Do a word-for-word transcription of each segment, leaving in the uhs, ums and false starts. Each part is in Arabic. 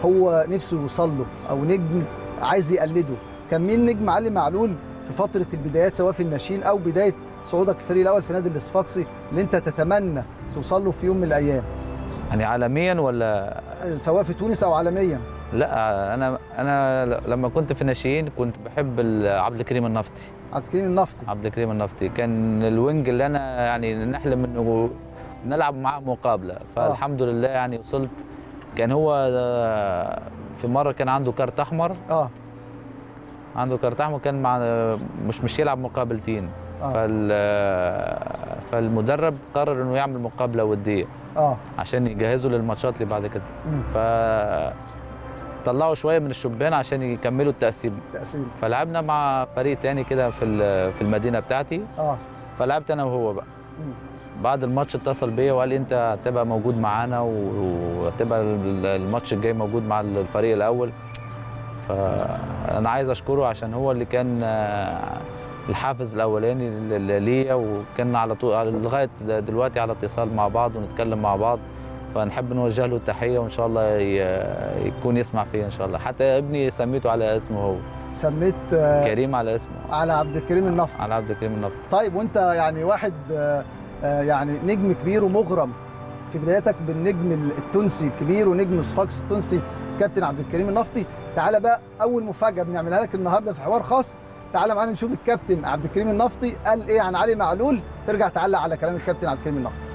هو نفسه يوصل له او نجم عايز يقلده، كان مين نجم علي معلول في فتره البدايات سواء في الناشئين او بدايه صعودك الفريق الاول في نادي الصفاقسي اللي انت تتمنى توصل له في يوم من الايام؟ يعني عالميا ولا سواء في تونس او عالميا؟ لا، انا انا لما كنت في الناشئين كنت بحب عبد الكريم النفطي. عبد الكريم النفطي عبد الكريم النفطي كان الوينج اللي انا يعني نحلم انه نلعب معاه مقابله، فالحمد آه. لله يعني وصلت. كان هو في مره كان عنده كارت احمر اه عنده كارت احمر، كان مع مش مش يلعب مقابلتين آه. فال فالمدرب قرر انه يعمل مقابله وديه اه عشان يجهزوا للماتشات اللي بعد كده. ف طلعوا شويه من الشبان عشان يكملوا التقسيم التقسيم فلعبنا مع فريق تاني كده في في المدينه بتاعتي اه فلعبت انا وهو بقى. مم. بعد الماتش اتصل بيا وقال لي انت هتبقى موجود معانا وهتبقى الماتش الجاي موجود مع الفريق الاول. فانا عايز اشكره عشان هو اللي كان الحافز الاولاني ليا، وكان على طول لغايه دلوقتي على اتصال مع بعض ونتكلم مع بعض. فنحب نوجه له التحيه وان شاء الله يكون يسمع فيا ان شاء الله. حتى ابني سميته على اسمه هو، سميت كريم على اسمه، على عبد الكريم النفطي. على عبد الكريم النفطي. طيب وانت يعني واحد يعني نجم كبير ومغرم في بدايتك بالنجم التونسي الكبير ونجم صفاقسي التونسي كابتن عبد الكريم النفطي، تعالى بقى اول مفاجاه بنعملها لك النهارده في حوار خاص. تعالى معانا نشوف الكابتن عبد الكريم النفطي قال ايه عن علي معلول، ترجع تعلق على كلام الكابتن عبد الكريم النفطي.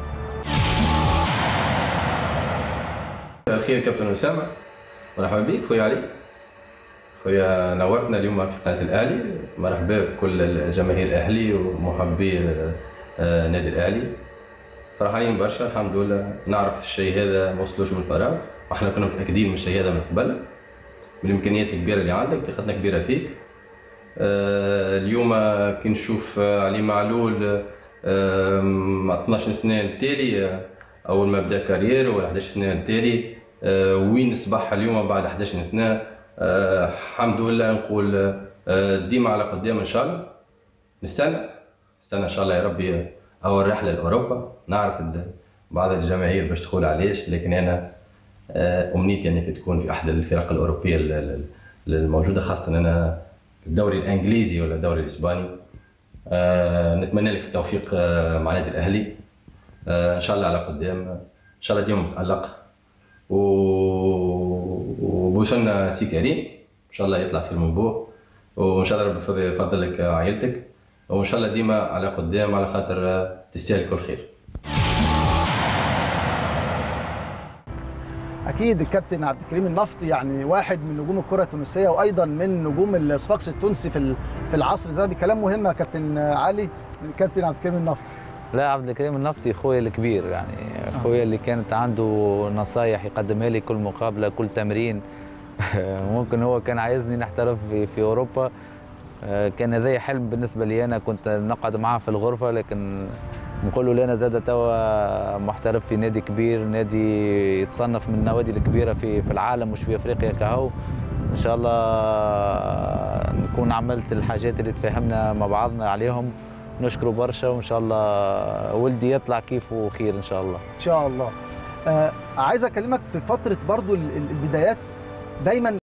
مساء الخير كابتن اسامه، مرحبا بك خويا علي. خويا نورتنا اليوم في قناه الاهلي. مرحبا بكل الجماهير الاهلي ومحبي النادي الاهلي. فرحانين برشا الحمد لله. نعرف الشيء هذا ما وصلوش من فراغ، واحنا كنا متاكدين من الشيء هذا من قبل، بالامكانيات الكبيره اللي عندك، ثقتنا كبيره فيك. اليوم كي نشوف علي معلول اثناش سنه التالي اول ما بدا كارير ولا احداش سنه التالي وين صبح اليوم بعد احداش سنه. الحمد لله نقول ديما على قدام ان شاء الله. نستنى نستنى ان شاء الله يا ربي اول رحله لاوروبا. نعرف بعض الجماهير باش تقول علاش، لكن انا امنيتي انك تكون في احد الفرق الاوروبيه الموجوده، خاصه انا الدوري الانجليزي ولا الدوري الاسباني. نتمنى لك التوفيق مع النادي الاهلي ان شاء الله على قدام، ان شاء الله ديما متالق. وبوصلنا سي كريم ان شاء الله يطلع خير من بوه، وان شاء الله ربي يفضل لك عائلتك، وان شاء الله ديما على قدام على خاطر تستاهل كل خير. اكيد الكابتن عبد الكريم النفطي يعني واحد من نجوم الكره التونسيه وايضا من نجوم الصفاقسي التونسي في في العصر الذهبي. كلام مهم يا كابتن علي من الكابتن عبد الكريم النفطي. لا، عبد الكريم النفطي اخويا الكبير، يعني اخويا اللي كانت عنده نصايح يقدمها لي كل مقابله كل تمرين. ممكن هو كان عايزني نحترف في, في اوروبا، كان هذا حلم بالنسبه لي. انا كنت نقعد معاه في الغرفه، لكن نقول له انا زاد توا محترف في نادي كبير، نادي يتصنف من النوادي الكبيره في في العالم مش في افريقيا كهو. ان شاء الله نكون عملت الحاجات اللي تفاهمنا مع بعضنا عليهم. نشكره برشا، وان شاء الله ولدي يطلع كيفه خير ان شاء الله. ان شاء الله. آه عايز اكلمك في فتره برضو البدايات. دايما